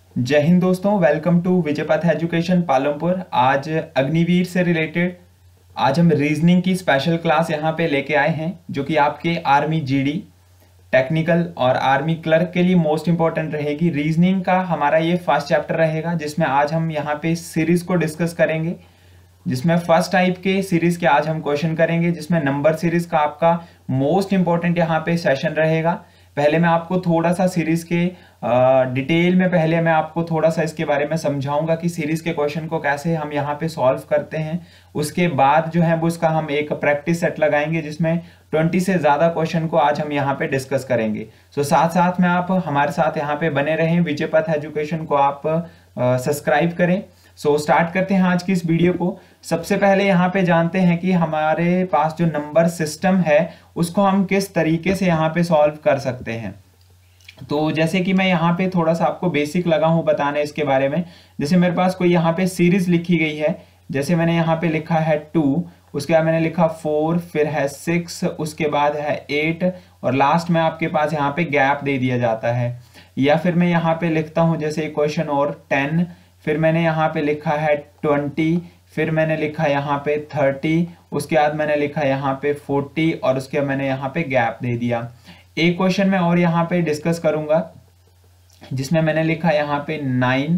जय हिंद दोस्तों, welcome to विजय पथ एजुकेशन पालमपुर। आज अग्निवीर से रिलेटेड आज हम रीजनिंग की स्पेशल क्लास यहाँ पे लेके आए हैं, जो कि आपके आर्मी जीडी टेक्निकल और आर्मी क्लर्क के लिए मोस्ट इंपॉर्टेंट रहेगी। रीजनिंग का हमारा ये फर्स्ट चैप्टर रहेगा, जिसमें आज हम यहाँ पे सीरीज को डिस्कस करेंगे, जिसमें फर्स्ट टाइप के सीरीज के आज हम क्वेश्चन करेंगे, जिसमें नंबर सीरीज का आपका मोस्ट इंपॉर्टेंट यहाँ पे सेशन रहेगा। पहले मैं आपको थोड़ा सा सीरीज के डिटेल में पहले मैं आपको थोड़ा सा इसके बारे में समझाऊंगा कि सीरीज के क्वेश्चन को कैसे हम यहाँ पे सॉल्व करते हैं। उसके बाद जो है वो उसका हम एक प्रैक्टिस सेट लगाएंगे, जिसमें 20 से ज़्यादा क्वेश्चन को आज हम यहाँ पे डिस्कस करेंगे। सो साथ साथ में आप हमारे साथ यहाँ पे बने रहें, विजय पथ एजुकेशन को आप सब्सक्राइब करें। सो स्टार्ट करते हैं आज की इस वीडियो को। सबसे पहले यहाँ पे जानते हैं कि हमारे पास जो नंबर सिस्टम है उसको हम किस तरीके से यहाँ पे सॉल्व कर सकते हैं। तो जैसे कि मैं यहाँ पे थोड़ा सा आपको बेसिक लगा हूँ बताने इसके बारे में। जैसे मेरे पास कोई यहाँ पे सीरीज लिखी गई है, जैसे मैंने यहाँ पे लिखा है 2, उसके बाद मैंने लिखा 4, फिर है 6, उसके बाद है 8 और लास्ट में आपके पास यहाँ पे गैप दे दिया जाता है। या फिर मैं यहाँ पे लिखता हूँ जैसे क्वेश्चन और 10, फिर मैंने यहाँ पे लिखा है 20, फिर मैंने लिखा यहाँ पे 30, उसके बाद मैंने लिखा यहाँ पे 40 और उसके बाद मैंने यहाँ पे गैप दे दिया। एक क्वेश्चन में और यहाँ पे डिस्कस करूंगा, जिसमें मैंने लिखा यहाँ पे 9,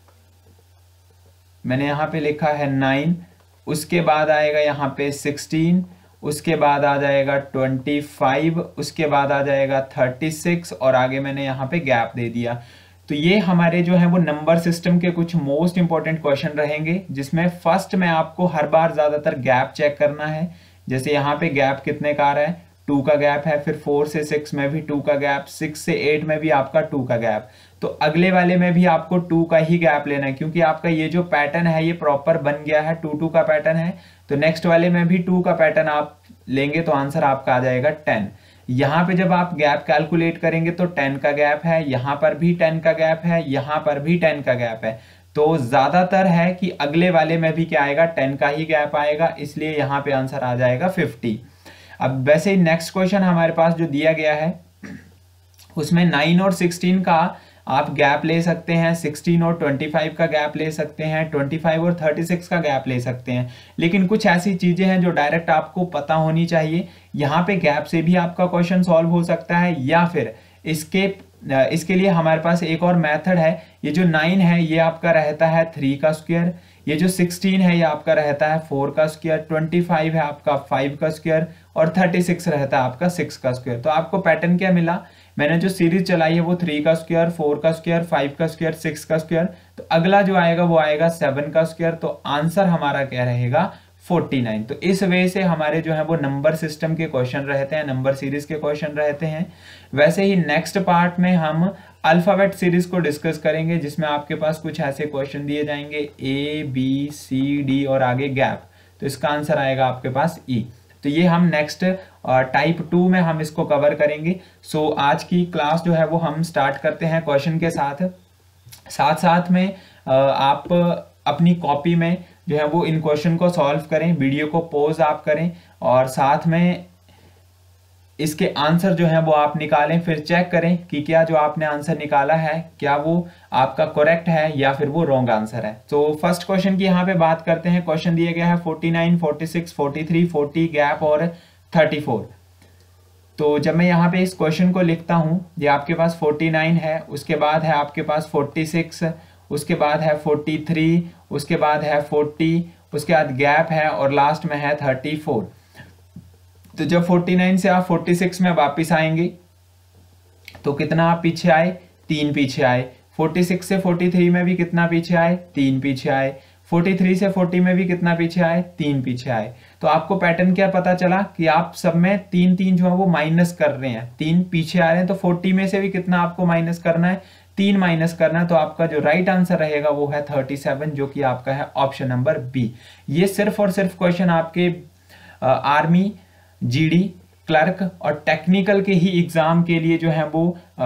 मैंने यहाँ पे लिखा है 9, उसके बाद आएगा यहाँ पे 16, उसके बाद आ जाएगा 25, उसके बाद आ जाएगा 36 और आगे मैंने यहाँ पे गैप दे दिया। तो ये हमारे जो है वो नंबर सिस्टम के कुछ मोस्ट इंपॉर्टेंट क्वेश्चन रहेंगे, जिसमें फर्स्ट में आपको हर बार ज्यादातर गैप चेक करना है। जैसे यहाँ पे गैप कितने का आ रहा है, 2 का गैप है, फिर 4 से 6 में भी 2 का गैप, 6 से 8 में भी आपका 2 का गैप। तो अगले वाले में भी आपको 2 का ही गैप लेना है, क्योंकि आपका ये जो पैटर्न है ये प्रॉपर बन गया है, 2 2 का पैटर्न है। तो नेक्स्ट वाले में भी 2 का पैटर्न आप लेंगे तो आंसर आपका आ जाएगा 10। यहाँ पे जब आप गैप कैलकुलेट करेंगे तो 10 का गैप है, यहाँ पर भी 10 का गैप है, यहाँ पर भी 10 का गैप है। तो ज्यादातर है कि अगले वाले में भी क्या आएगा, 10 का ही गैप आएगा, इसलिए यहाँ पे आंसर आ जाएगा 50। अब वैसे ही नेक्स्ट क्वेश्चन हमारे पास जो दिया गया है उसमें 9 और 16 का आप गैप ले सकते हैं, 16 और 25 का गैप ले सकते हैं, 25 और 36 का गैप ले सकते हैं। लेकिन कुछ ऐसी चीजें हैं जो डायरेक्ट आपको पता होनी चाहिए। यहाँ पे गैप से भी आपका क्वेश्चन सॉल्व हो सकता है, या फिर इसके लिए हमारे पास एक और मेथड है। ये जो 9 है ये आपका रहता है 3 का स्क्वायर, ये जो 16 है ये आपका रहता है 4 का स्क्वायर, 25 है आपका 5 का स्क्वायर और 36 रहता है आपका 6 का स्क्वायर। तो आपको पैटर्न क्या मिला, मैंने जो सीरीज चलाई है वो 3 का स्क्वायर, 4 का स्क्वायर, 5 का स्क्वायर, 6 का स्क्वायर। तो अगला जो आएगा वो आएगा 7 का स्क्वायर। तो आंसर हमारा क्या रहेगा, 49। तो इस वजह से हमारे जो है वो नंबर सिस्टम के क्वेश्चन रहते हैं, नंबर सीरीज के क्वेश्चन रहते हैं। वैसे ही नेक्स्ट पार्ट में हम अल्फाबेट सीरीज को डिस्कस करेंगे, जिसमें आपके पास कुछ ऐसे क्वेश्चन दिए जाएंगे ABCD और आगे गैप। तो इसका आंसर आएगा आपके पास E। तो ये हम नेक्स्ट टाइप 2 में हम इसको कवर करेंगे। सो आज की क्लास जो है वो हम स्टार्ट करते हैं क्वेश्चन के साथ। साथ साथ में आप अपनी कॉपी में जो है वो इन क्वेश्चन को सॉल्व करें, वीडियो को पॉज आप करें और साथ में इसके आंसर जो है वो आप निकालें, फिर चेक करें कि क्या जो आपने आंसर निकाला है क्या वो आपका करेक्ट है या फिर वो रॉन्ग आंसर है। तो फर्स्ट क्वेश्चन की यहाँ पे बात करते हैं। क्वेश्चन दिया गया है 49, 46, 43, 40 गैप और 34। तो जब मैं यहाँ पे इस क्वेश्चन को लिखता हूँ, ये आपके पास 49 है, उसके बाद है आपके पास 46, उसके बाद है 43, उसके बाद है 40, उसके बाद गैप है और लास्ट में है 34। तो जब 49 से आप 46 में वापस आएंगे तो कितना आप पीछे आए, 3 पीछे आए। 46 से 43 में भी कितना पीछे आए, 3 पीछे आए। 43 से 40 में भी कितना पीछे आए, 3 पीछे आए। तो आपको पैटर्न क्या पता चला कि आप सब में 3 3 जो है वो माइनस कर रहे हैं, 3 पीछे आ रहे हैं। तो 40 में से भी कितना आपको माइनस करना है, 3 माइनस करना है। तो आपका जो राइट आंसर रहेगा वो है 37, जो कि आपका है ऑप्शन नंबर बी। ये सिर्फ और सिर्फ क्वेश्चन आपके आर्मी, जीडी, क्लर्क और टेक्निकल के ही एग्जाम के लिए जो है वो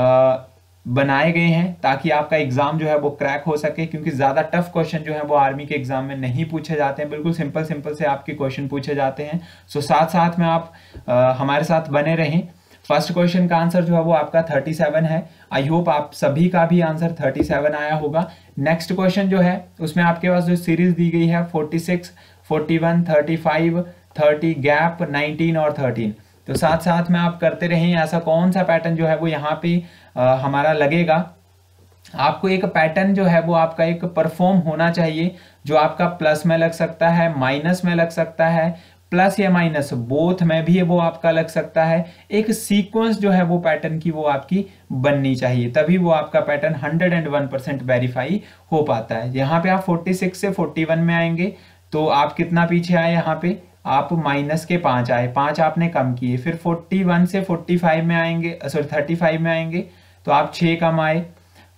बनाए गए हैं, ताकि आपका एग्जाम जो है वो क्रैक हो सके। क्योंकि ज्यादा टफ क्वेश्चन जो है वो आर्मी के एग्जाम में नहीं पूछे जाते हैं, बिल्कुल सिंपल सिंपल से आपके क्वेश्चन पूछे जाते हैं। सो साथ साथ में आप हमारे साथ बने रहें। फर्स्ट क्वेश्चन का आंसर जो है वो आपका 37 है। आई होप आप सभी का भी आंसर 37 आया होगा। नेक्स्ट क्वेश्चन जो है उसमें आपके पास जो सीरीज दी गई है 46, 41, 35, 30, गैप, 19 और 13। तो साथ साथ में आप करते रहें। ऐसा कौन सा पैटर्न जो है वो यहाँ पे हमारा लगेगा, आपको एक पैटर्न जो है वो आपका एक परफॉर्म होना चाहिए, जो आपका प्लस में लग सकता है, माइनस में लग सकता है, प्लस या माइनस बोथ में भी वो आपका लग सकता है। एक सीक्वेंस जो है वो पैटर्न की वो आपकी बननी चाहिए, तभी वो आपका पैटर्न 101% वेरीफाई हो पाता है। यहाँ पे आप 46 से 41 में आएंगे तो आप कितना पीछे आए, यहाँ पे आप माइनस के 5 आए, 5 आपने कम किए। फिर 41 से 45 में आएंगे, सॉरी 35 में आएंगे तो आप 6 कम आए।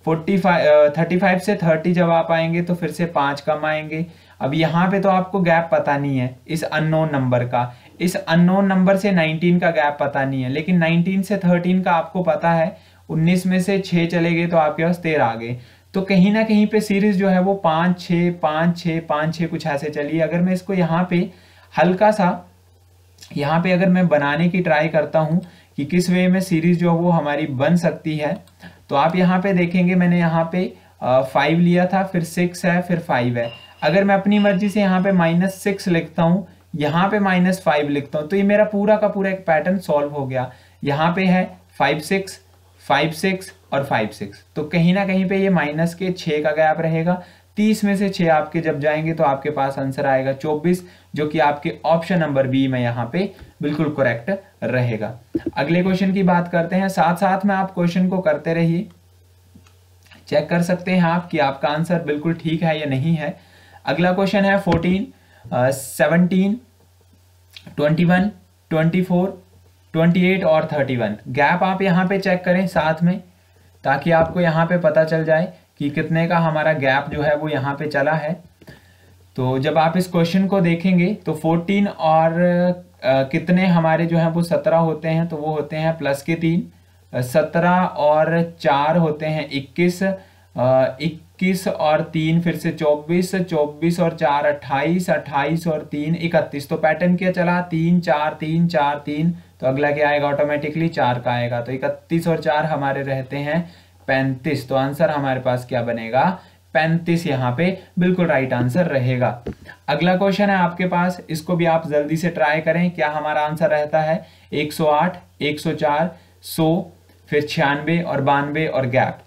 35 से 30 जब आप आएंगे तो फिर से 5 कम आएंगे। अब यहाँ पे तो आपको गैप पता नहीं है इस अननोन नंबर का, इस अननोन नंबर से 19 का गैप पता नहीं है, लेकिन 19 से 13 का आपको पता है। 19 में से 6 चले गए तो आपके पास 13 आ गए। तो कहीं ना कहीं पे सीरीज जो है वो 5 6 5 6 5 6 कुछ ऐसे चलिए। अगर मैं इसको यहाँ पे हल्का सा यहाँ पे अगर मैं बनाने की ट्राई करता हूँ कि किस वे में सीरीज जो वो हमारी बन सकती है, तो आप यहाँ पे देखेंगे मैंने यहाँ पे 5 लिया था, फिर 6 है, फिर 5 है। अगर मैं अपनी मर्जी से यहाँ पे -6 लिखता हूँ, यहाँ पे -5 लिखता हूँ, तो ये मेरा पूरा का पूरा एक पैटर्न सॉल्व हो गया। यहाँ पे है 5 6 5 6 और 5 6, तो कहीं ना कहीं पे ये माइनस के 6 का गैप रहेगा। 30 में से 6 आपके जब जाएंगे तो आपके पास आंसर आएगा 24, जो कि आपके ऑप्शन नंबर बी में यहाँ पे बिल्कुल करेक्ट रहेगा। अगले क्वेश्चन की बात करते हैं। साथ साथ में आप क्वेश्चन को करते रहिए, चेक कर सकते हैं आप कि आपका आंसर बिल्कुल ठीक है या नहीं है। अगला क्वेश्चन है 14, 17, 21, 24, 28 और 31। गैप आप यहाँ पे चेक करें साथ में, ताकि आपको यहाँ पे पता चल जाए कि कितने का हमारा गैप जो है वो यहाँ पे चला है। तो जब आप इस क्वेश्चन को देखेंगे तो 14 और कितने हमारे जो हैं वो 17 होते हैं, तो वो होते हैं प्लस के 3। 17 और 4 होते हैं 21, 21 और 3 फिर से 24, 24 और 4 28, 28 और 3 31। तो पैटर्न क्या चला, 3 4 3 4 3, तो अगला क्या आएगा, ऑटोमेटिकली 4 का आएगा। तो 31 और 4 हमारे रहते हैं 35। तो आंसर हमारे पास क्या बनेगा, 35 यहाँ पे बिल्कुल राइट आंसर रहेगा। अगला क्वेश्चन है आपके पास, इसको भी आप जल्दी से ट्राई करें। क्या हमारा आंसर रहता है 108, 104, 100, फिर 96 और 92 और गैप।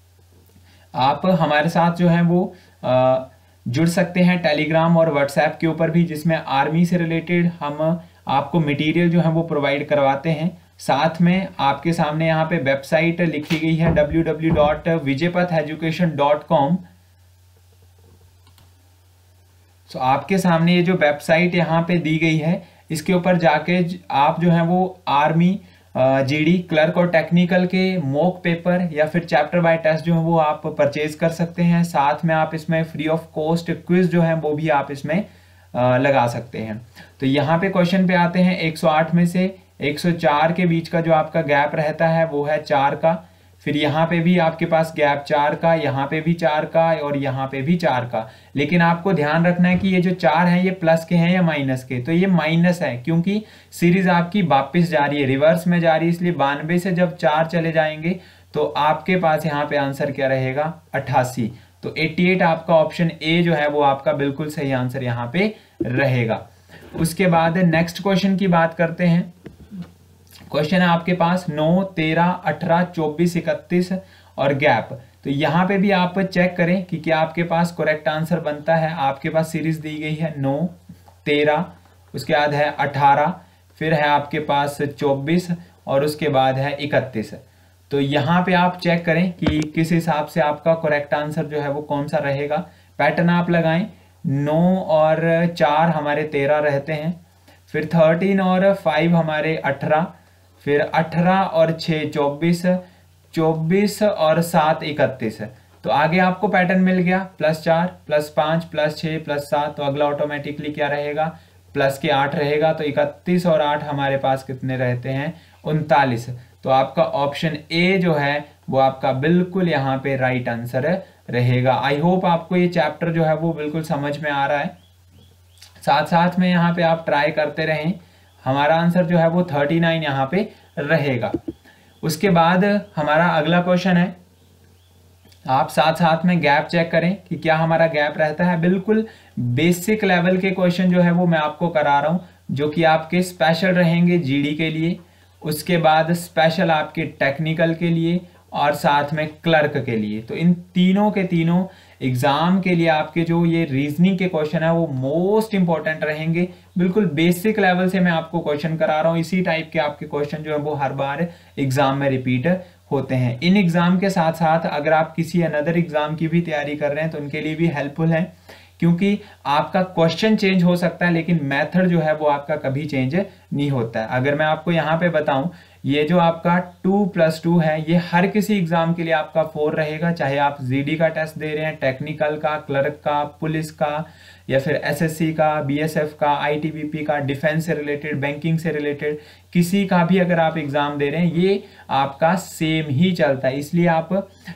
आप हमारे साथ जो है वो जुड़ सकते हैं टेलीग्राम और व्हाट्सएप के ऊपर भी, जिसमें आर्मी से रिलेटेड हम आपको मटेरियल जो है वो प्रोवाइड करवाते हैं। साथ में आपके सामने यहाँ पे वेबसाइट लिखी गई है www.vijaypatheducation.com। तो आपके सामने ये जो वेबसाइट यहाँ पे दी गई है, इसके ऊपर जाके आप जो है वो आर्मी जीडी क्लर्क और टेक्निकल के मॉक पेपर या फिर चैप्टर बाय टेस्ट जो है वो आप परचेज कर सकते हैं। साथ में आप इसमें फ्री ऑफ कॉस्ट क्विज जो है वो भी आप इसमें लगा सकते हैं। तो यहाँ पे क्वेश्चन पे आते हैं। 108 में से 104 के बीच का जो आपका गैप रहता है वो है 4 का। फिर यहाँ पे भी आपके पास गैप 4 का, यहाँ पे भी 4 का और यहाँ पे भी 4 का। लेकिन आपको ध्यान रखना है कि ये जो 4 हैं ये प्लस के हैं या माइनस के, तो ये माइनस है क्योंकि सीरीज आपकी वापस जा रही है, रिवर्स में जा रही है, इसलिए 92 से जब 4 चले जाएंगे तो आपके पास यहाँ पे आंसर क्या रहेगा, 88। तो 88 आपका ऑप्शन ए जो है वो आपका बिल्कुल सही आंसर यहाँ पे रहेगा। उसके बाद नेक्स्ट क्वेश्चन की बात करते हैं। क्वेश्चन है आपके पास 9, 13, 18, 24, 31 और गैप। तो यहाँ पे भी आप चेक करें कि क्या आपके पास करेक्ट आंसर बनता है। आपके पास सीरीज दी गई है 9, 13, उसके बाद है 18, फिर है आपके पास 24 और उसके बाद है 31। तो यहाँ पे आप चेक करें कि किस हिसाब से आपका करेक्ट आंसर जो है वो कौन सा रहेगा। पैटर्न आप लगाएं, 9 और 4 हमारे 13 रहते हैं, फिर 13 और 5 हमारे 18, फिर 18 और 6 24, 24 और 7 31। तो आगे आपको पैटर्न मिल गया +4 +5 +6 +7। तो अगला ऑटोमेटिकली क्या रहेगा, प्लस के 8 रहेगा। तो 31 और 8 हमारे पास कितने रहते हैं, 39। तो आपका ऑप्शन ए जो है वो आपका बिल्कुल यहाँ पे राइट आंसर रहेगा। आई होप आपको ये चैप्टर जो है वो बिल्कुल समझ में आ रहा है। साथ साथ में यहाँ पे आप ट्राई करते रहें। हमारा आंसर जो है वो 39 यहाँ पे रहेगा। उसके बाद हमारा अगला क्वेश्चन है, आप साथ साथ में गैप चेक करें कि क्या हमारा गैप रहता है। बिल्कुल बेसिक लेवल के क्वेश्चन जो है वो मैं आपको करा रहा हूं, जो कि आपके स्पेशल रहेंगे जीडी के लिए, उसके बाद स्पेशल आपके टेक्निकल के लिए और साथ में क्लर्क के लिए। तो इन तीनों के तीनों एग्जाम के लिए आपके जो ये रीजनिंग के क्वेश्चन है वो मोस्ट इंपॉर्टेंट रहेंगे। बिल्कुल बेसिक लेवल से मैं आपको क्वेश्चन करा रहा हूँ। इसी टाइप के आपके क्वेश्चन जो है वो हर बार एग्जाम में रिपीट होते हैं। इन एग्जाम के साथ साथ अगर आप किसी अनदर एग्जाम की भी तैयारी कर रहे हैं तो उनके लिए भी हेल्पफुल है, क्योंकि आपका क्वेश्चन चेंज हो सकता है लेकिन मेथड जो है वो आपका कभी चेंज नहीं होता है। अगर मैं आपको यहाँ पे बताऊं, ये जो आपका 2+2 है ये हर किसी एग्जाम के लिए आपका 4 रहेगा, चाहे आप जीडी का टेस्ट दे रहे हैं, टेक्निकल का, क्लर्क का, पुलिस का, या फिर एसएससी का, बीएसएफ का, आईटीबीपी का, डिफेंस से रिलेटेड, बैंकिंग से रिलेटेड किसी का भी अगर आप एग्जाम दे रहे हैं ये आपका सेम ही चलता है। इसलिए आप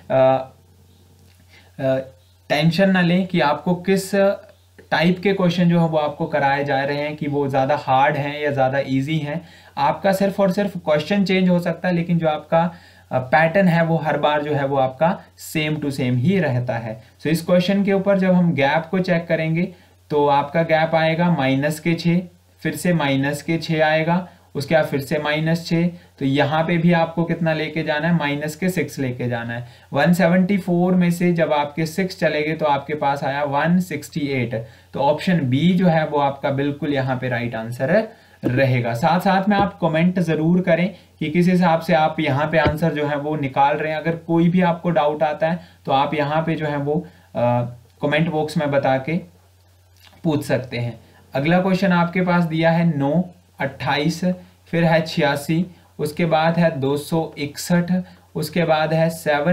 टेंशन ना लें कि आपको किस टाइप के क्वेश्चन जो है वो आपको कराए जा रहे हैं, कि वो ज़्यादा हार्ड हैं या ज़्यादा इजी हैं। आपका सिर्फ और सिर्फ क्वेश्चन चेंज हो सकता है, लेकिन जो आपका पैटर्न है वो हर बार जो है वो आपका सेम टू सेम ही रहता है। सो इस क्वेश्चन के ऊपर जब हम गैप को चेक करेंगे तो आपका गैप आएगा -6, फिर से -6 आएगा, उसके बाद फिर से -6, तो यहाँ पे भी आपको कितना लेके जाना है, -6 लेके जाना है। 174 में से जब आपके 6 चले गए तो आपके पास आया 168। तो ऑप्शन बी जो है वो आपका बिल्कुल यहाँ पे राइट आंसर रहेगा। साथ साथ में आप कमेंट जरूर करें कि किस हिसाब से आप यहाँ पे आंसर जो है वो निकाल रहे हैं। अगर कोई भी आपको डाउट आता है तो आप यहाँ पे जो है वो कमेंट बॉक्स में बता के पूछ सकते हैं। अगला क्वेश्चन आपके पास दिया है 9, 28, फिर है 86, उसके बाद है 261, उसके बाद है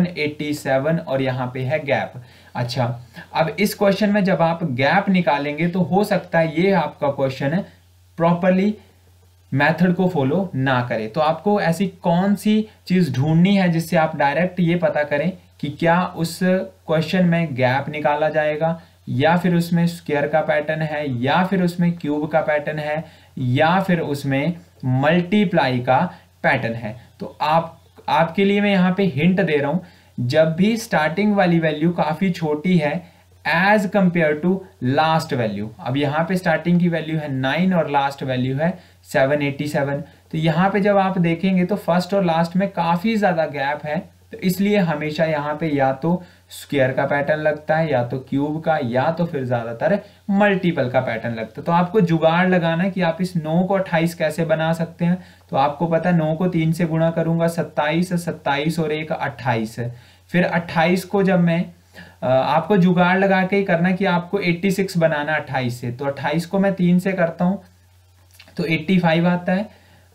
787 और यहाँ पे है गैप। अच्छा, अब इस क्वेश्चन में जब आप गैप निकालेंगे तो हो सकता है ये आपका क्वेश्चन प्रॉपरली मेथड को फॉलो ना करे। तो आपको ऐसी कौन सी चीज ढूंढनी है जिससे आप डायरेक्ट ये पता करें कि क्या उस क्वेश्चन में गैप निकाला जाएगा, या फिर उसमें स्क्वायर का पैटर्न है, या फिर उसमें क्यूब का पैटर्न है, या फिर उसमें मल्टीप्लाई का पैटर्न है। तो आपके लिए मैं यहाँ पे हिंट दे रहा हूं, जब भी स्टार्टिंग वाली वैल्यू काफी छोटी है as compare to last value, अब यहाँ पे स्टार्टिंग की वैल्यू है 9 और लास्ट वैल्यू है 787, तो यहाँ पे जब आप देखेंगे तो फर्स्ट और लास्ट में काफी ज्यादा गैप है। तो इसलिए हमेशा यहाँ पे या तो स्क्वायर का पैटर्न लगता है, या तो क्यूब का, या तो फिर ज्यादातर मल्टीपल का पैटर्न लगता है। तो आपको जुगाड़ लगाना है कि आप इस 9 को 28 कैसे बना सकते हैं। तो आपको पता है 9 को 3 से गुणा करूंगा 27, 27 और 1 28, फिर 28 को जब मैं आपको जुगाड़ लगा के ही करना कि आपको 86 बनाना 28 से। तो 28 को मैं 3 से करता हूं तो 85 आता है,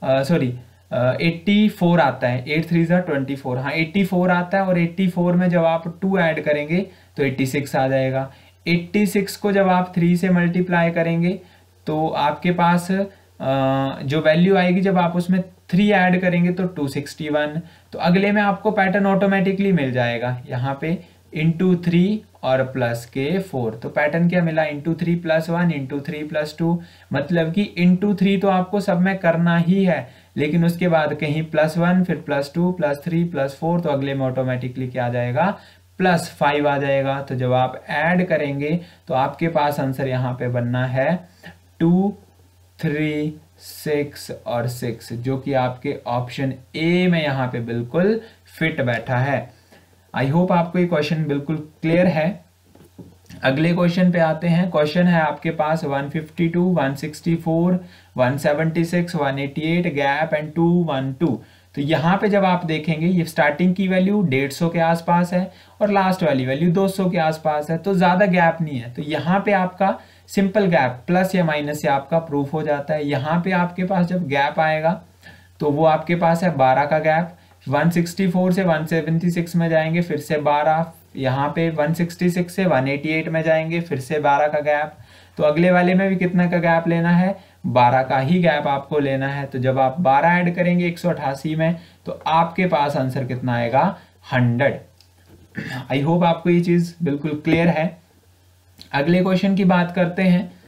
84 आता है, 8 3 जा 24, हाँ 84 आता है। और 84 में जब आप 2 ऐड करेंगे तो 86 आ जाएगा। 86 को जब आप 3 से मल्टीप्लाई करेंगे तो आपके पास जो वैल्यू आएगी जब आप उसमें 3 ऐड करेंगे तो 261। तो अगले में आपको पैटर्न ऑटोमेटिकली मिल जाएगा, यहाँ पे इंटू 3 और प्लस के 4। तो पैटर्न क्या मिला, इंटू 3 + 1 इंटू 3 + 2, मतलब कि इंटू 3 तो आपको सब में करना ही है, लेकिन उसके बाद कहीं +1 फिर +2 +3 +4, तो अगले में ऑटोमेटिकली क्या आ जाएगा, +5 आ जाएगा। तो जब आप ऐड करेंगे तो आपके पास आंसर यहाँ पे बनना है 2 3 6 और 6, जो कि आपके ऑप्शन ए में यहाँ पे बिल्कुल फिट बैठा है। आई होप आपको ये क्वेश्चन बिल्कुल क्लियर है। अगले क्वेश्चन पे आते हैं। क्वेश्चन है आपके पास 152, 164, 176, 188, गैप एंड 212। तो यहाँ पे जब आप देखेंगे ये स्टार्टिंग की वैल्यू 150 के आसपास है और लास्ट वाली वैल्यू 200 के आसपास है, तो ज्यादा गैप नहीं है। तो यहाँ पे आपका सिंपल गैप प्लस या माइनस से आपका प्रूफ हो जाता है। यहाँ पे आपके पास जब गैप आएगा तो वो आपके पास है 12 का गैप। 164 से 176 में जाएंगे, फिर से 12, यहाँ पे 166 से 188 में जाएंगे, फिर से 12 का गैप। तो अगले वाले में भी कितना का गैप लेना है, 12 का ही गैप आपको लेना है। तो जब आप 12 ऐड करेंगे 188 में तो आपके पास आंसर कितना आएगा, 100। आई होप आपको ये चीज बिल्कुल क्लियर है। अगले क्वेश्चन की बात करते हैं।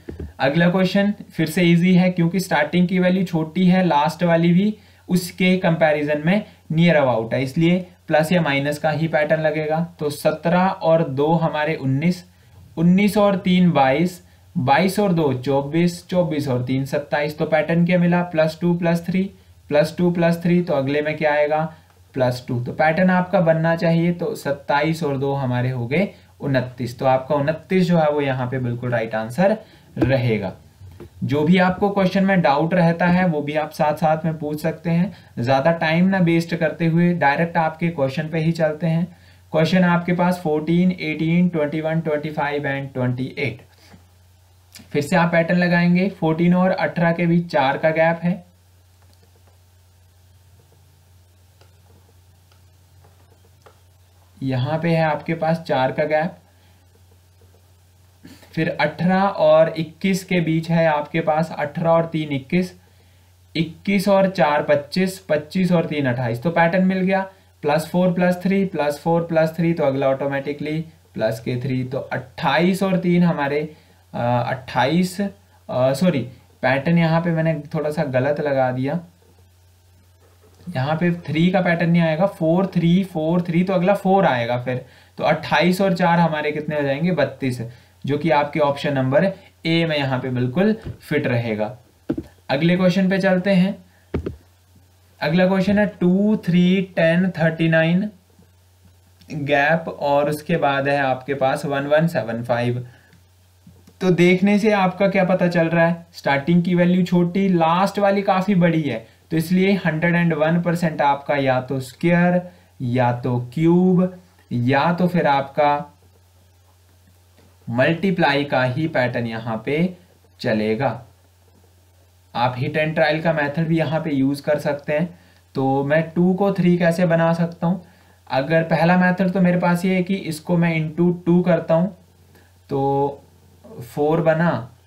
अगला क्वेश्चन फिर से इजी है, क्योंकि स्टार्टिंग की वैल्यू छोटी है, लास्ट वाली भी उसके कंपैरिजन में नियर अबाउट है, इसलिए प्लस या माइनस का ही पैटर्न लगेगा। तो 17 और 2 हमारे 19, 19 और 3 22, 22 और 2 24, 24 और 3 27। तो पैटर्न क्या मिला, +2 + 3, +2 + 3, तो अगले में क्या आएगा +2। तो पैटर्न आपका बनना चाहिए। तो 27 और 2 हमारे हो गए 29। तो आपका 29 जो है वो यहाँ पे बिल्कुल राइट आंसर रहेगा। जो भी आपको क्वेश्चन में डाउट रहता है वो भी आप साथ साथ में पूछ सकते हैं। ज्यादा टाइम ना वेस्ट करते हुए डायरेक्ट आपके क्वेश्चन पे ही चलते हैं। क्वेश्चन आपके पास 14, 18, 21, 25 एंड 28। फिर से आप पैटर्न लगाएंगे। 14 और 18 के बीच 4 का गैप है, यहां पे है आपके पास 4 का गैप। फिर 18 और 21 के बीच है आपके पास 18 और 3 21, 21 और 4 25, 25 और 3 28। तो पैटर्न मिल गया, +4 + 3, +4 + 3, तो अगला ऑटोमेटिकली प्लस के 3। तो 28 और 3 हमारे 28, सॉरी पैटर्न यहाँ पे मैंने थोड़ा सा गलत लगा दिया, यहाँ पे 3 का पैटर्न नहीं आएगा, 4 3 4 3, तो अगला 4 आएगा फिर। तो 28 और 4 हमारे कितने हो जाएंगे 32, जो कि आपके ऑप्शन नंबर ए में यहाँ पे बिल्कुल फिट रहेगा। अगले क्वेश्चन पे चलते हैं। अगला क्वेश्चन है 2 3 10 39 गैप, और उसके बाद है आपके पास 1175। तो देखने से आपका क्या पता चल रहा है, स्टार्टिंग की वैल्यू छोटी, लास्ट वाली काफी बड़ी है, तो इसलिए 101% आपका या तो स्क्वायर या तो क्यूब या तो फिर आपका मल्टीप्लाई का ही पैटर्न यहां पे चलेगा। आप हिट एंड ट्रायल का मेथड भी यहां पे यूज कर सकते हैं। तो मैं 2 को 3 कैसे बना सकता हूं, अगर पहला मेथड तो मेरे पास ये है कि इसको मैं इंटू 2 करता हूं तो 4 बना,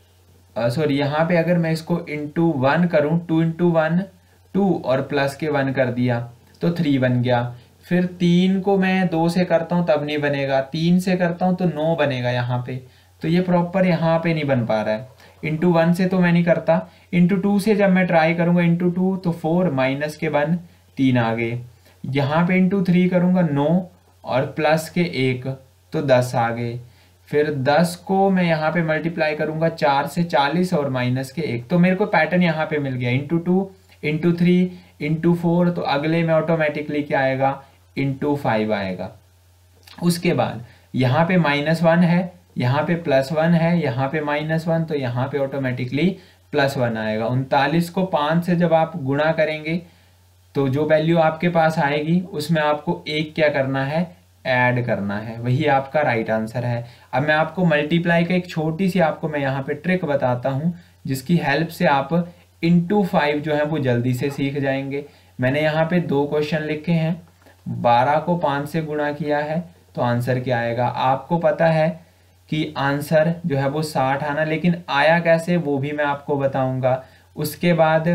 सॉरी यहाँ पे अगर मैं इसको इंटू 1 करूं, 2 × 1 2 और प्लस के 1 कर दिया तो 3 बन गया। फिर 3 को मैं 2 से करता हूं तब नहीं बनेगा, 3 से करता हूं तो 9 बनेगा यहाँ पे, तो ये प्रॉपर यहाँ पे नहीं बन पा रहा है। इंटू 1 से तो मैं नहीं करता, इंटू 2 से जब मैं ट्राई करूंगा इंटू 2 तो 4 माइनस के 1 3 आ गए, यहाँ पे इंटू 3 करूंगा 9 और प्लस के 1 तो 10 आ गए। फिर 10 को मैं यहाँ पे मल्टीप्लाई करूंगा 4 से 40 और माइनस के 1, तो मेरे को पैटर्न यहाँ पे मिल गया इंटू 2 इंटू 3 इंटू 4, तो अगले में ऑटोमेटिकली क्या आएगा इंटू 5 आएगा। उसके बाद यहाँ पे -1 है, यहाँ पे +1 है, यहाँ पे -1, तो यहाँ पे ऑटोमेटिकली +1 आएगा। 39 को 5 से जब आप गुणा करेंगे तो जो वैल्यू आपके पास आएगी उसमें आपको एक क्या करना है, ऐड करना है, वही आपका राइट आंसर है। अब मैं आपको मल्टीप्लाई का एक छोटी सी आपको मैं यहाँ पे ट्रिक बताता हूँ, जिसकी हेल्प से आप इंटू 5 जो है वो जल्दी से सीख जाएंगे। मैंने यहाँ पे 2 क्वेश्चन लिखे हैं, 12 को 5 से गुणा किया है तो आंसर क्या आएगा। आपको पता है कि आंसर जो है वो 60 आना, लेकिन आया कैसे वो भी मैं आपको बताऊंगा। उसके बाद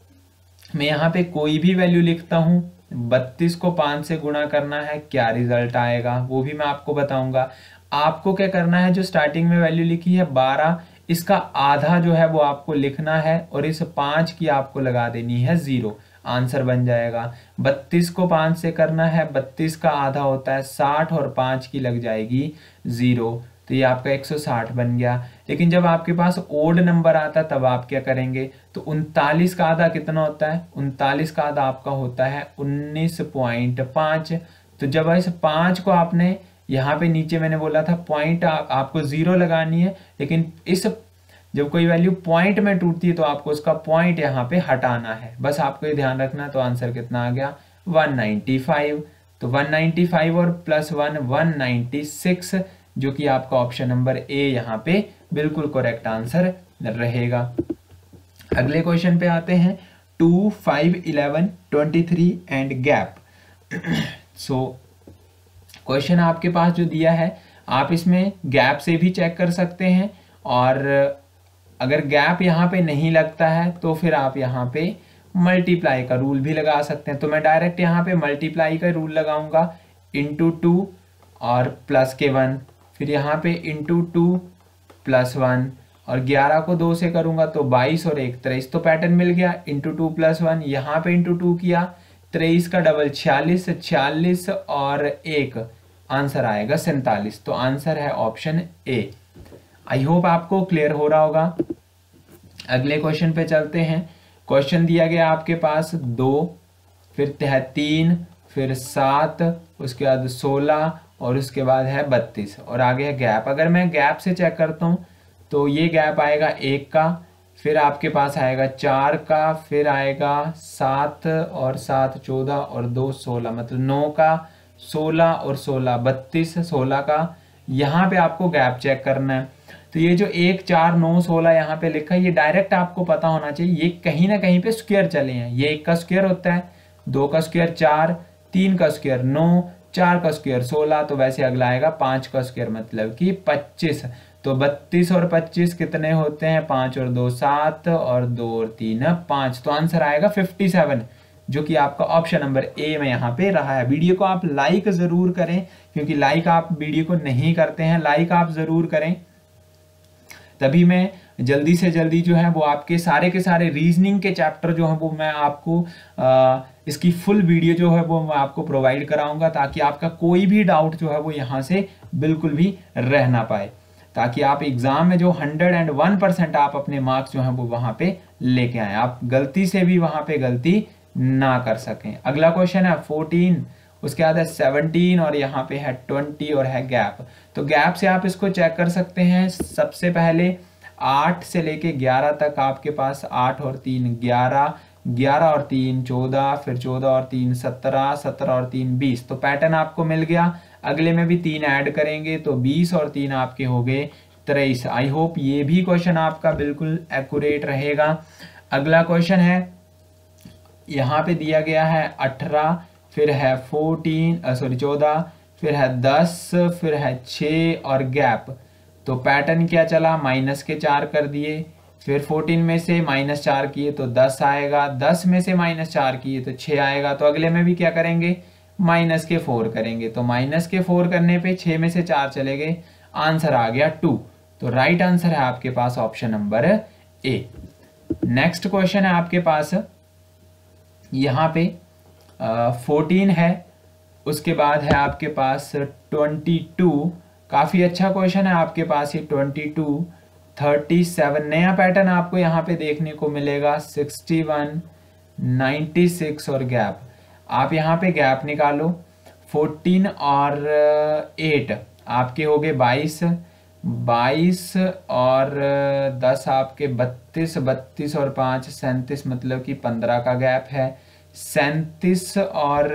मैं यहाँ पे कोई भी वैल्यू लिखता हूँ, 32 को 5 से गुणा करना है, क्या रिजल्ट आएगा वो भी मैं आपको बताऊंगा। आपको क्या करना है, जो स्टार्टिंग में वैल्यू लिखी है 12, इसका आधा जो है वो आपको लिखना है और इस 5 की आपको लगा देनी है 0, आंसर बन जाएगा। 32 को 5 से करना है, 32 का आधा होता है 60 और 5 की लग जाएगी 0, तो ये आपका 160 बन गया। लेकिन जब आपके पास ओड नंबर आता तब आप क्या करेंगे, तो 39 का आधा कितना होता है, 39 का आधा आपका होता है 19.5। तो जब इस 5 को आपने यहाँ पे नीचे मैंने बोला था पॉइंट आपको 0 लगानी है, लेकिन इस जब कोई वैल्यू पॉइंट में टूटती है तो आपको उसका पॉइंट यहाँ पे हटाना है, बस आपको ये ध्यान रखना। तो आंसर कितना आ गया 195। तो 195 और +1 196, जो कि आपका ऑप्शन नंबर ए यहाँ पे बिल्कुल करेक्ट आंसर रहेगा। अगले क्वेश्चन पे आते हैं 2 5 11 23 एंड गैप। सो क्वेश्चन आपके पास जो दिया है आप इसमें गैप से भी चेक कर सकते हैं, और अगर गैप यहाँ पे नहीं लगता है तो फिर आप यहाँ पे मल्टीप्लाई का रूल भी लगा सकते हैं। तो मैं डायरेक्ट यहाँ पे मल्टीप्लाई का रूल लगाऊंगा, इंटू 2 और प्लस के 1, फिर यहाँ पे इंटू 2 +1 और 11 को 2 से करूंगा तो 22 और 1 23, तो पैटर्न मिल गया। इंटू 2 + 1, यहाँ पे इंटू 2 किया, 23 का डबल 46, 46 और 1 आंसर आएगा 47। तो आंसर है ऑप्शन ए। आई होप आपको क्लियर हो रहा होगा। अगले क्वेश्चन पे चलते हैं। क्वेश्चन दिया गया आपके पास 2, फिर है 3, फिर 7, उसके बाद 16 और उसके बाद है 32 और आगे है गैप। अगर मैं गैप से चेक करता हूँ तो ये गैप आएगा 1 का, फिर आपके पास आएगा 4 का, फिर आएगा 7 और 7 14 और 2 16, मतलब 9 का, 16 और 16 32, 16 का। यहाँ पे आपको गैप चेक करना है। तो ये जो 1 4 9 16 यहाँ पे लिखा है, ये डायरेक्ट आपको पता होना चाहिए, ये कहीं ना कहीं पे स्क्वायर चले हैं। ये 1 का स्क्वायर होता है, 2 का स्क्वायर 4, 3 का स्क्वायर 9, 4 का स्क्वायर 16, तो वैसे अगला आएगा 5 का स्क्वायर मतलब कि 25। तो 32 और 25 कितने होते हैं? 5 और 2 7 और 2 और 3 5, तो आंसर आएगा 57, जो कि आपका ऑप्शन नंबर ए में यहाँ पे रहा है। वीडियो को आप लाइक जरूर करें, क्योंकि लाइक आप वीडियो को नहीं करते हैं, लाइक आप जरूर करें, तभी मैं जल्दी से जल्दी जो है वो आपके सारे के सारे रीजनिंग के चैप्टर जो है वो मैं आपको इसकी फुल वीडियो जो है वो मैं आपको प्रोवाइड कराऊंगा, ताकि आपका कोई भी डाउट जो है वो यहाँ से बिल्कुल भी रह ना पाए, ताकि आप एग्जाम में जो 101% आप अपने मार्क्स जो हैं वो वहां पे लेके आए, आप गलती से भी वहां पे गलती ना कर सकें। अगला क्वेश्चन है 14, उसके बाद है 17 और यहाँ पे है 20 और है गैप। तो गैप से आप इसको चेक कर सकते हैं। सबसे पहले 8 से लेके 11 तक आपके पास 8 और 3 11, 11 और 3 14, फिर 14 और 3 17, 17 और 3 20, तो पैटर्न आपको मिल गया। अगले में भी 3 ऐड करेंगे तो 20 और 3 आपके हो गए 23। आई होप ये भी क्वेश्चन आपका बिल्कुल एक्यूरेट रहेगा। अगला क्वेश्चन है, यहाँ पे दिया गया है 18, फिर है 14, फिर है 10, फिर है 6 और गैप। तो पैटर्न क्या चला? माइनस के 4 कर दिए, फिर 14 में से -4 किए तो 10 आएगा, 10 में से -4 किए तो 6 आएगा। तो अगले में भी क्या करेंगे? माइनस के 4 करेंगे, तो माइनस के 4 करने पे 6 में से 4 चले गए, आंसर आ गया 2। तो राइट आंसर है आपके पास option number A. Next question है आपके पास, यहाँ पे 14 है, उसके बाद है आपके पास 22, काफी अच्छा क्वेश्चन है आपके पास ये 22, 37, नया पैटर्न आपको यहाँ पे देखने को मिलेगा 61, 96 और गैप। आप यहाँ पे गैप निकालो, 14 और 8 आपके हो गए 22, 22 और 10 आपके 32, 32 और 5 37, मतलब कि 15 का गैप है। 37 और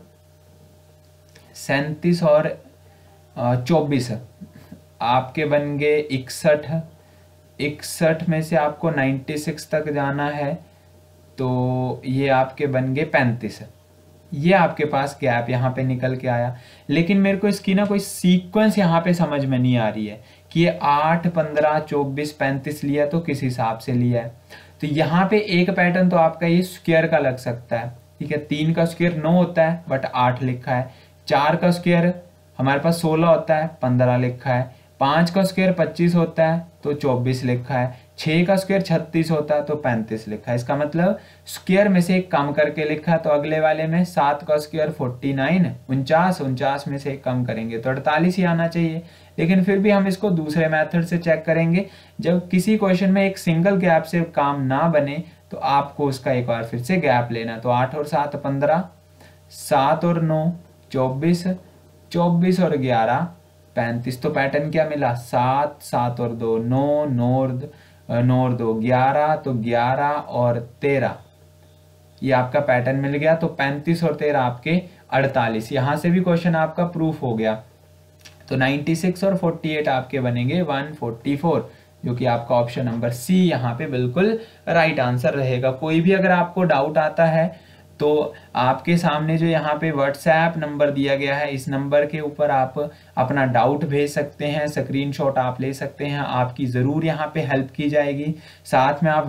24 आपके बन गए 61, 61 में से आपको 96 तक जाना है, तो ये आपके बन गए 35। ये आपके पास गैप यहाँ पे निकल के आया। लेकिन मेरे को इसकी ना कोई सीक्वेंस यहाँ पे समझ में नहीं आ रही है कि ये 8 15 24 35 लिया तो किस हिसाब से लिया है। तो यहाँ पे एक पैटर्न तो आपका ये स्क्वायर का लग सकता है, ठीक है। 3 का स्क्वायर 9 होता है बट 8 लिखा है। 4 का स्क्वायर हमारे पास 16 होता है, 15 लिखा है। 5 का स्क्वायर 25 होता है तो 24 लिखा है। 6 का स्क्वायर 36 होता है तो 35 लिखा है। इसका मतलब स्क्वायर में से एक कम करके लिखा है। तो अगले वाले में 7 का स्क्वायर 49, 49 में से एक कम करेंगे तो 48 ही आना चाहिए। लेकिन फिर भी हम इसको दूसरे मेथड से चेक करेंगे। जब किसी क्वेश्चन में एक सिंगल गैप से काम ना बने तो आपको उसका एक बार फिर से गैप लेना। तो 8 और 7 15, 7 और 9 24, 24 और 11 35। तो पैटर्न क्या मिला? 7, 7 और 2 9, 9 और 2 11, तो 11 और 13 ये आपका पैटर्न मिल गया। तो 35 और 13 आपके 48। यहां से भी क्वेश्चन आपका प्रूफ हो गया। तो 96 और 48 आपके बनेंगे 144, जो कि आपका ऑप्शन नंबर सी यहाँ पे बिल्कुल राइट आंसर रहेगा। कोई भी अगर आपको डाउट आता है तो आपके सामने जो यहाँ पे व्हाट्सएप नंबर दिया गया है, इस नंबर के ऊपर आप अपना डाउट भेज सकते हैं, स्क्रीनशॉट आप ले सकते हैं, आपकी ज़रूर यहाँ पे हेल्प की जाएगी। साथ में आप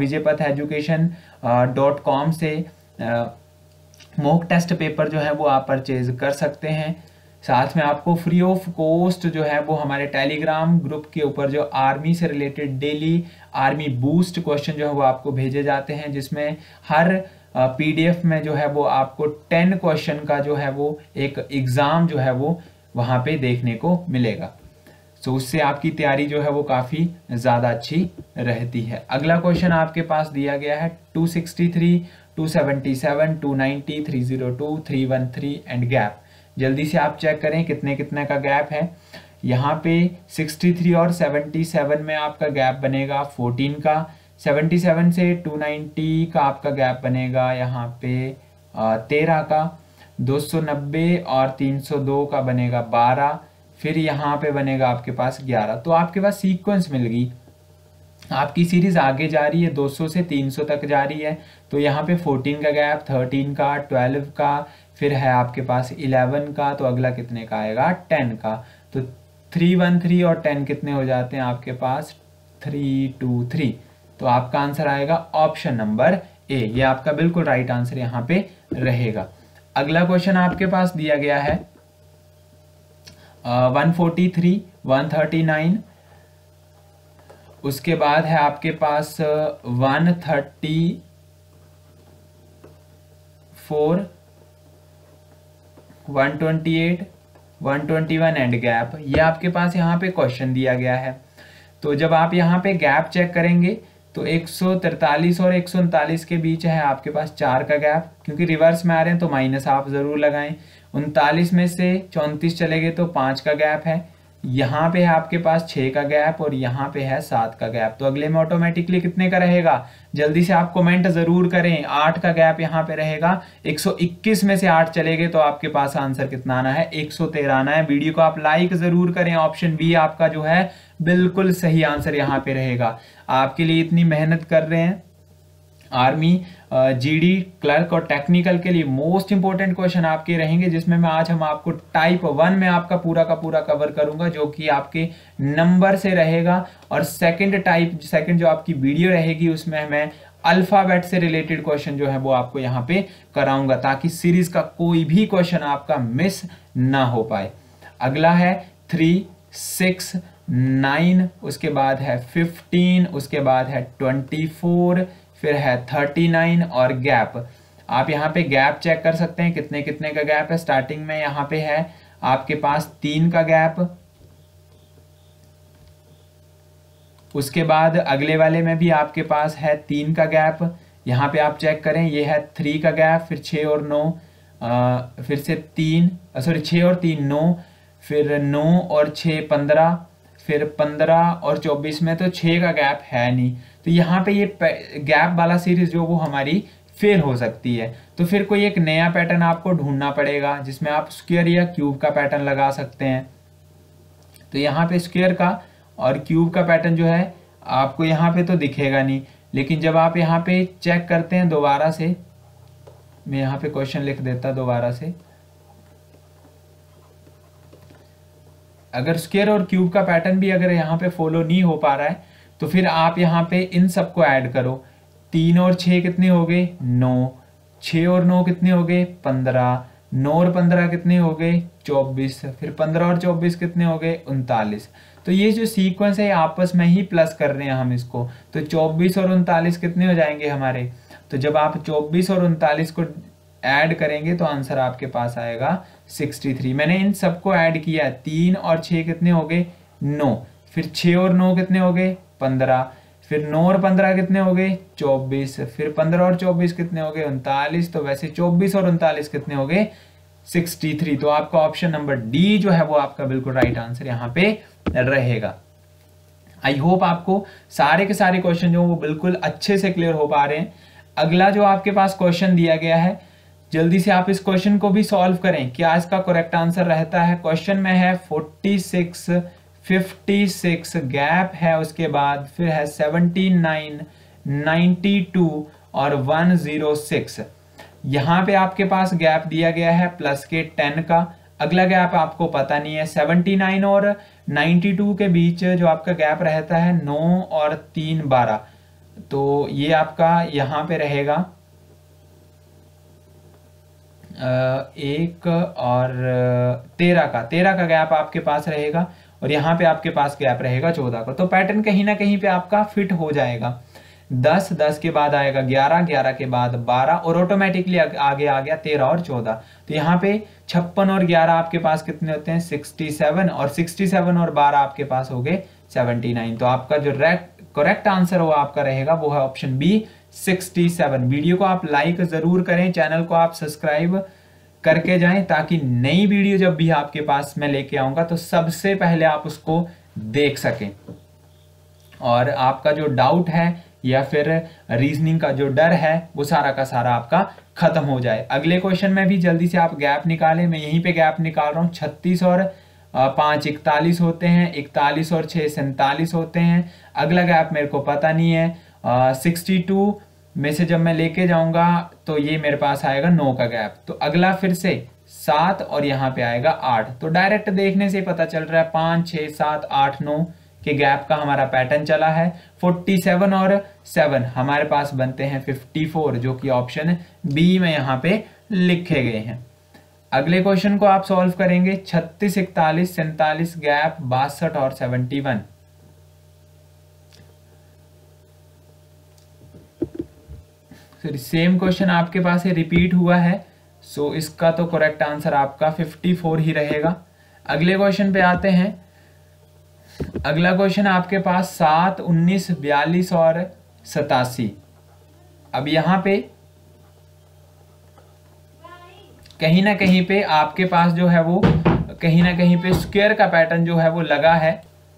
vijaypath.education.com से मॉक टेस्ट पेपर जो है वो आप परचेज कर सकते हैं। साथ में आपको फ्री ऑफ कॉस्ट जो है वो हमारे टेलीग्राम ग्रुप के ऊपर जो आर्मी से related daily army boost question जो है वो आपको भेजे जाते हैं, जिसमें हर पीडीएफ में जो है वो आपको 10 क्वेश्चन का जो है वो एक एग्जाम जो है वो वहां पे देखने को मिलेगा। तो उससे आपकी तैयारी जो है वो काफी ज्यादा अच्छी रहती है। अगला क्वेश्चन आपके पास दिया गया है 263, 277, 290, 302, 313 एंड गैप। जल्दी से आप चेक करें कितने कितने का गैप है। यहाँ पे 63 और 77 में आपका गैप बनेगा 14 का, 77 से 290 का आपका गैप बनेगा यहाँ पे 13 का, 290 और 302 का बनेगा 12, फिर यहाँ पे बनेगा आपके पास 11। तो आपके पास सीक्वेंस मिल गई, आपकी सीरीज आगे जा रही है 200 से 300 तक जा रही है। तो यहाँ पे 14 का गैप, 13 का, 12 का, फिर है आपके पास 11 का, तो अगला कितने का आएगा 10 का। तो 313 और 10 कितने हो जाते हैं आपके पास 323। तो आपका आंसर आएगा ऑप्शन नंबर ए, ये आपका बिल्कुल राइट आंसर यहाँ पे रहेगा। अगला क्वेश्चन आपके पास दिया गया है 143, 139, उसके बाद है आपके पास 134, 128, 121 एंड गैप। ये आपके पास यहाँ पे क्वेश्चन दिया गया है। तो जब आप यहाँ पे गैप चेक करेंगे तो 143 और 139 के बीच है आपके पास 4 का गैप, क्योंकि रिवर्स में आ रहे हैं तो माइनस आप जरूर लगाएं। 39 में से 34 चले गए तो 5 का गैप है, यहाँ पे है आपके पास 6 का गैप और यहाँ पे है 7 का गैप। तो अगले में ऑटोमेटिकली कितने का रहेगा, जल्दी से आप कमेंट जरूर करें। 8 का गैप यहाँ पे रहेगा। 121 में से 8 चले गए तो आपके पास आंसर कितना आना है 113 आना है। वीडियो को आप लाइक जरूर करें। ऑप्शन बी आपका जो है बिल्कुल सही आंसर यहाँ पे रहेगा। आपके लिए इतनी मेहनत कर रहे हैं आर्मी, जीडी, क्लर्क और टेक्निकल के लिए मोस्ट इंपोर्टेंट क्वेश्चन आपके रहेंगे, जिसमें मैं आज हम आपको टाइप 1 में आपका पूरा का पूरा कवर करूंगा, जो कि आपके नंबर से रहेगा। और सेकंड जो आपकी वीडियो रहेगी उसमें मैं अल्फाबेट से रिलेटेड क्वेश्चन जो है वो आपको यहाँ पे कराऊंगा, ताकि सीरीज का कोई भी क्वेश्चन आपका मिस ना हो पाए। अगला है 3, 6, 9, उसके बाद है 15, उसके बाद है 24, फिर है 39 और गैप। आप यहाँ पे गैप चेक कर सकते हैं कितने कितने का गैप है। स्टार्टिंग में यहाँ पे है आपके पास 3 का गैप, उसके बाद अगले वाले में भी आपके पास है 3 का गैप। यहाँ पे आप चेक करें, ये है 3 का गैप, फिर 6 और 9, फिर से 6 और 3 9, फिर 9 और 6 15, फिर 15 और 24 में तो 6 का गैप है नहीं। तो यहाँ पे ये गैप वाला सीरीज जो वो हमारी फेल हो सकती है। तो फिर कोई एक नया पैटर्न आपको ढूंढना पड़ेगा, जिसमें आप स्क्वायर या क्यूब का पैटर्न लगा सकते हैं। तो यहाँ पे स्क्वायर का और क्यूब का पैटर्न जो है आपको यहाँ पे तो दिखेगा नहीं, लेकिन जब आप यहाँ पे चेक करते हैं दोबारा से, मैं यहाँ पे क्वेश्चन लिख देता दोबारा से। अगर स्क्वायर और क्यूब का पैटर्न भी अगर यहाँ पे फॉलो नहीं हो पा रहा है तो फिर आप यहाँ पे इन सबको ऐड करो। 3 और 6 कितने हो गए 9, 6 और 9 कितने हो गए 15, 9 और 15 कितने हो गए 24, फिर 15 और 24 कितने हो गए 39। तो ये जो सीक्वेंस है आपस में ही प्लस कर रहे हैं हम इसको। तो 24 और 39 कितने हो जाएंगे हमारे। तो जब आप 24 और 39 को ऐड करेंगे तो आंसर आपके पास आएगा 63। मैंने इन सबको ऐड किया, 3 और 6 कितने हो गए 9, फिर 6 और 9 कितने हो गए 15, फिर 9 और 15 कितने हो गए 24, फिर 15 और 24 कितने हो गए 39। तो वैसे 24 और 39 कितने हो गए 63। तो आपका ऑप्शन नंबर डी जो है वो आपका बिल्कुल राइट आंसर यहाँ पे रहेगा। आई होप आपको सारे के सारे क्वेश्चन जो वो बिल्कुल अच्छे से क्लियर हो पा रहे हैं। अगला जो आपके पास क्वेश्चन दिया गया है, जल्दी से आप इस क्वेश्चन को भी सॉल्व करें, क्या इसका करेक्ट आंसर रहता है। क्वेश्चन में है 46, 56 गैप है, उसके बाद फिर है 79, 92 और 106। यहाँ पे आपके पास गैप दिया गया है प्लस के 10 का। अगला गैप आपको पता नहीं है। 79 और 92 के बीच जो आपका गैप रहता है 9 और 3 12। तो ये आपका यहाँ पे रहेगा 1 और 13 का गैप आपके पास रहेगा और यहाँ पे आपके पास गैप रहेगा 14 का। तो पैटर्न कहीं ना कहीं पे आपका फिट हो जाएगा। 10 के बाद आएगा 11 के बाद 12 और ऑटोमेटिकली आगे आ गया 13 और 14। तो यहाँ पे 56 और 11 आपके पास कितने होते हैं 67 और 67 और 12 आपके पास हो गए 79। तो आपका जो करेक्ट आंसर वो आपका रहेगा वो है ऑप्शन बी 67। वीडियो को आप लाइक जरूर करें, चैनल को आप सब्सक्राइब करके जाएं ताकि नई वीडियो जब भी आपके पास मैं लेके आऊंगा तो सबसे पहले आप उसको देख सकें और आपका जो डाउट है या फिर रीजनिंग का जो डर है वो सारा का सारा आपका खत्म हो जाए। अगले क्वेश्चन में भी जल्दी से आप गैप निकालें। मैं यहीं पे गैप निकाल रहा हूँ। 36 और 5 41 होते हैं, 41 और 6 47 होते हैं। अगला गैप मेरे को पता नहीं है। 62 में से जब मैं लेके जाऊंगा तो ये मेरे पास आएगा 9 का गैप। तो अगला फिर से 7 और यहाँ पे आएगा 8। तो डायरेक्ट देखने से पता चल रहा है 5 6 7 8 9 के गैप का हमारा पैटर्न चला है। 47 और 7 हमारे पास बनते हैं 54 जो कि ऑप्शन बी में यहाँ पे लिखे गए हैं। अगले क्वेश्चन को आप सॉल्व करेंगे। 36 41 47 गैप 62 और 71। सेम क्वेश्चन आपके पास है, रिपीट हुआ है। सो इसका तो करेक्ट आंसर आपका 54 ही रहेगा। अगले क्वेश्चन पे आते हैं। अगला क्वेश्चन आपके पास 7 19 42 और 87। अब यहां पे कहीं ना कहीं पे आपके पास जो है वो कहीं ना कहीं पे स्क्वायर का पैटर्न जो है वो लगा है।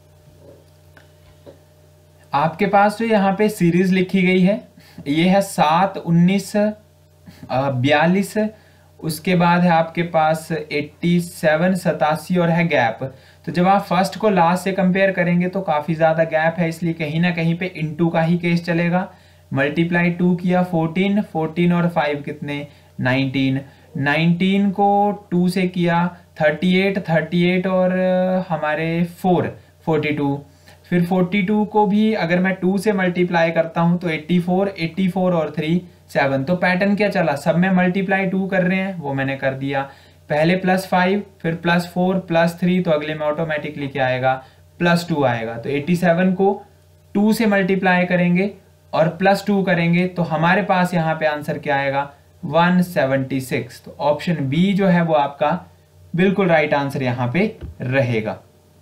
आपके पास जो यहाँ पे सीरीज लिखी गई है ये है 7 19 42, उसके बाद है आपके पास 87 87 और है गैप। तो जब आप फर्स्ट को लास्ट से कंपेयर करेंगे तो काफी ज्यादा गैप है, इसलिए कहीं ना कहीं पे इनटू का ही केस चलेगा। मल्टीप्लाई 2 किया 14 14 और 5 कितने 19 19 को 2 से किया 38 38 और हमारे 4 42। फिर 42 को भी अगर मैं 2 से मल्टीप्लाई करता हूं तो 84 84 और 3 7। तो पैटर्न क्या चला, सब में मल्टीप्लाई 2 कर रहे हैं, वो मैंने कर दिया। पहले +5 फिर +4 +3, तो अगले में ऑटोमेटिकली क्या आएगा +2 आएगा। तो 87 को 2 से मल्टीप्लाई करेंगे और +2 करेंगे तो हमारे पास यहाँ पे आंसर क्या आएगा 176। तो ऑप्शन बी जो है वो आपका बिल्कुल राइट आंसर यहाँ पे रहेगा।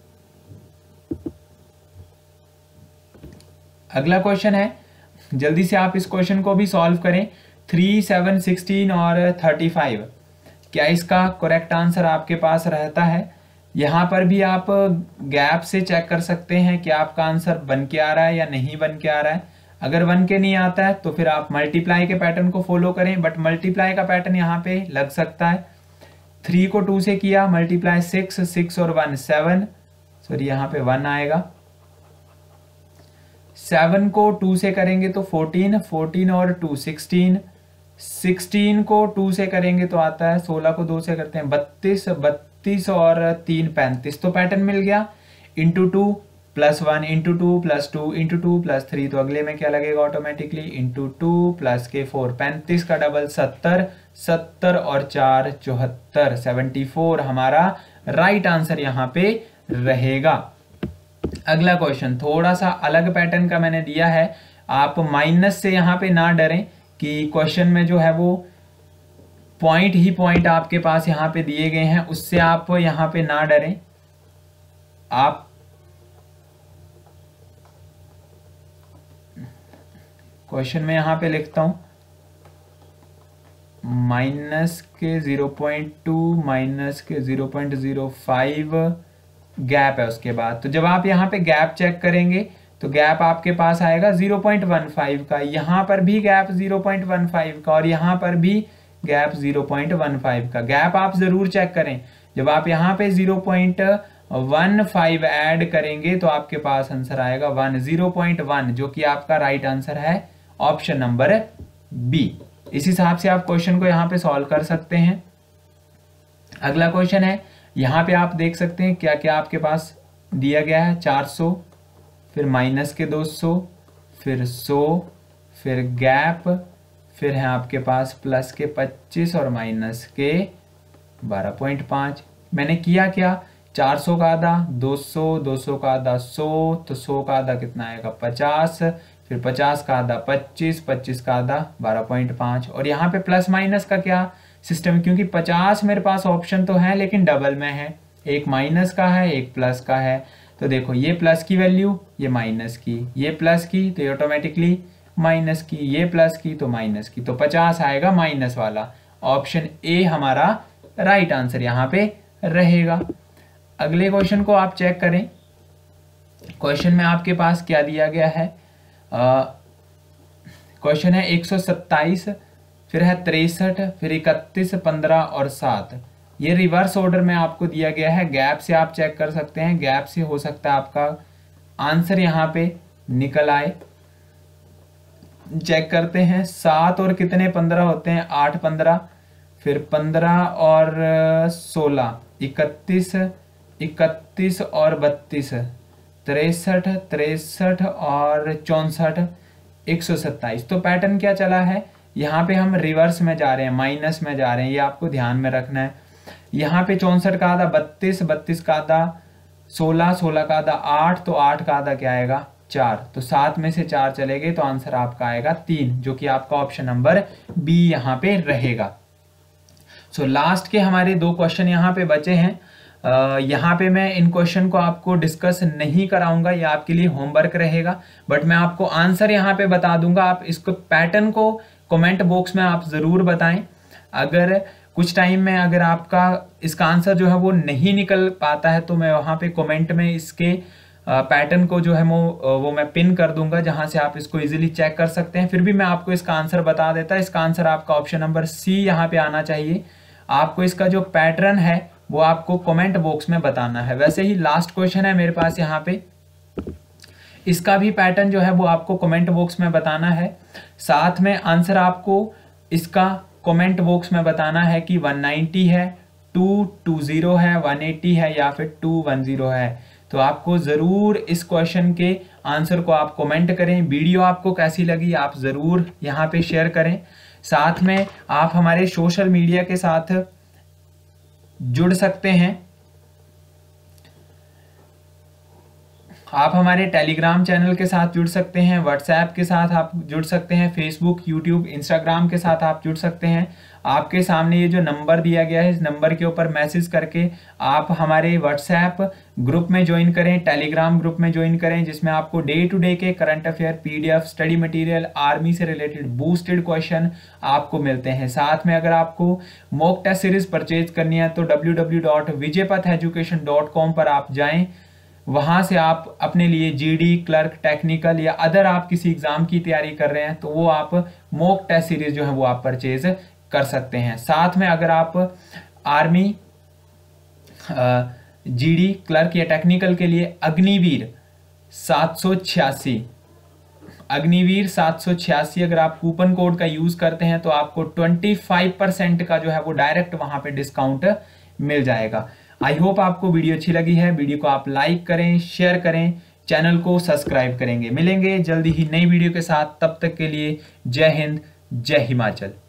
अगला क्वेश्चन है, जल्दी से आप इस क्वेश्चन को भी सॉल्व करें। 3 7 16 और 35, क्या इसका करेक्ट आंसर आपके पास रहता है? यहां पर भी आप गैप से चेक कर सकते हैं कि आपका आंसर बन के आ रहा है या नहीं बन के आ रहा है। अगर बन के नहीं आता है तो फिर आप मल्टीप्लाई के पैटर्न को फॉलो करें, बट मल्टीप्लाई का पैटर्न यहाँ पे लग सकता है। 3 को 2 से किया मल्टीप्लाई 6 6 और 1 7, सॉरी यहाँ पे 1 आएगा। 7 को 2 से करेंगे तो 14 14 और 2 16 16 को 2 से करेंगे तो आता है 16 को 2 से करते हैं 32 32 और 3 35। तो पैटर्न मिल गया। इंटू 2 +1 इंटू 2 +2 इंटू 2 +3, तो अगले में क्या लगेगा ऑटोमेटिकली इंटू 2 + के 4 35 का डबल 70 70 और 4 74 74 हमारा राइट आंसर यहाँ पे रहेगा। अगला क्वेश्चन थोड़ा सा अलग पैटर्न का मैंने दिया है। आप माइनस से यहाँ पे ना डरें कि क्वेश्चन में जो है वो पॉइंट ही पॉइंट आपके पास यहाँ पे दिए गए हैं, उससे आप यहाँ पे ना डरें। आप क्वेश्चन में यहाँ पे लिखता हूं माइनस के 0.2 माइनस के 0.05 गैप है उसके बाद। तो जब आप यहाँ पे गैप चेक करेंगे तो गैप आपके पास आएगा 0.15 का, यहाँ पर भी गैप 0.15 का और यहाँ पर भी गैप 0.15 का। गैप आप जरूर चेक करें। जब आप यहाँ पे 0.15 ऐड करेंगे तो आपके पास आंसर आएगा 0.1, जो कि आपका राइट आंसर है ऑप्शन नंबर बी। इस हिसाब से आप क्वेश्चन को यहाँ पे सॉल्व कर सकते हैं। अगला क्वेश्चन है, यहाँ पे आप देख सकते हैं क्या क्या आपके पास दिया गया है। 400 फिर माइनस के 200 फिर 100 फिर गैप फिर है आपके पास प्लस के 25 और माइनस के 12.5। मैंने किया क्या, 400 का आधा 200, 200 का आधा 100, तो 100 का आधा कितना आएगा 50, फिर 50 का आधा 25, 25 का आधा 12.5। और यहाँ पे प्लस माइनस का क्या सिस्टम, क्योंकि 50 मेरे पास ऑप्शन तो है लेकिन डबल में है, एक माइनस का है एक प्लस का है। तो देखो ये प्लस की वैल्यू ये माइनस की, ये प्लस की तो ऑटोमेटिकली माइनस की, ये प्लस की तो माइनस की, तो 50 आएगा माइनस वाला। ऑप्शन ए हमारा राइट आंसर यहाँ पे रहेगा। अगले क्वेश्चन को आप चेक करें। क्वेश्चन में आपके पास क्या दिया गया है, क्वेश्चन है 127, फिर है 63, फिर 31, 15 और 7। ये रिवर्स ऑर्डर में आपको दिया गया है, गैप से आप चेक कर सकते हैं, गैप से हो सकता है आपका आंसर यहाँ पे निकल आए। चेक करते हैं, 7 और कितने 15 होते हैं, 8 15, फिर 15 और 16 31, 31 और 32 63, 63 और 64 127। तो पैटर्न क्या चला है, यहाँ पे हम रिवर्स में जा रहे हैं, माइनस में जा रहे हैं, ये आपको ध्यान में रखना है। यहाँ पे 64 का आधा 32, 32 का आधा 16, 16 का आधा 8, तो 8 का आधा क्या आएगा 4, तो 7 में से 4 चले गए तो आंसर आपका आएगा 3, जो कि आपका ऑप्शन नंबर बी यहाँ पे रहेगा। सो लास्ट के हमारे 2 क्वेश्चन यहाँ पे बचे हैं। यहाँ पे मैं इन क्वेश्चन को आपको डिस्कस नहीं कराऊंगा, ये आपके लिए होमवर्क रहेगा, बट मैं आपको आंसर यहाँ पे बता दूंगा। आप इसको पैटर्न को कमेंट बॉक्स में आप ज़रूर बताएं। अगर कुछ टाइम में अगर आपका इसका आंसर जो है वो नहीं निकल पाता है तो मैं वहाँ पे कमेंट में इसके पैटर्न को जो है वो मैं पिन कर दूंगा, जहाँ से आप इसको इजीली चेक कर सकते हैं। फिर भी मैं आपको इसका आंसर बता देता, इसका आंसर आपका ऑप्शन नंबर सी यहाँ पे आना चाहिए। आपको इसका जो पैटर्न है वो आपको कमेंट बॉक्स में बताना है। वैसे ही लास्ट क्वेश्चन है मेरे पास यहाँ पे, इसका भी पैटर्न जो है वो आपको कमेंट बॉक्स में बताना है। साथ में आंसर आपको इसका कमेंट बॉक्स में बताना है कि 190 है, 220 है, 180 है या फिर 210 है। तो आपको ज़रूर इस क्वेश्चन के आंसर को आप कमेंट करें। वीडियो आपको कैसी लगी आप ज़रूर यहाँ पे शेयर करें। साथ में आप हमारे सोशल मीडिया के साथ जुड़ सकते हैं। आप हमारे टेलीग्राम चैनल के साथ जुड़ सकते हैं, व्हाट्सएप के साथ आप जुड़ सकते हैं, फेसबुक, यूट्यूब, इंस्टाग्राम के साथ आप जुड़ सकते हैं। आपके सामने ये जो नंबर दिया गया है, इस नंबर के ऊपर मैसेज करके आप हमारे व्हाट्सएप ग्रुप में ज्वाइन करें, टेलीग्राम ग्रुप में ज्वाइन करें, जिसमें आपको डे टू डे के current affair, PDF, study material, army से रिलेटेड बूस्टेड क्वेश्चन आपको मिलते हैं। साथ में अगर आपको मॉक टेस्ट सीरीज परचेज करनी है तो www.vijaypatheducation.com पर आप जाएं। वहां से आप अपने लिए जीडी, क्लर्क, टेक्निकल या अदर आप किसी एग्जाम की तैयारी कर रहे हैं तो वो आप मॉक टेस्ट सीरीज जो है वो आप परचेज कर सकते हैं। साथ में अगर आप आर्मी, जीडी, क्लर्क या टेक्निकल के लिए अग्निवीर 786 अगर आप कूपन कोड का यूज करते हैं तो आपको 25% का जो है वो डायरेक्ट वहां पे डिस्काउंट मिल जाएगा। आई होप आपको वीडियो अच्छी लगी है। वीडियो को आप लाइक करें, शेयर करें, चैनल को सब्सक्राइब करेंगे। मिलेंगे जल्दी ही नई वीडियो के साथ, तब तक के लिए जय हिंद, जय हिमाचल।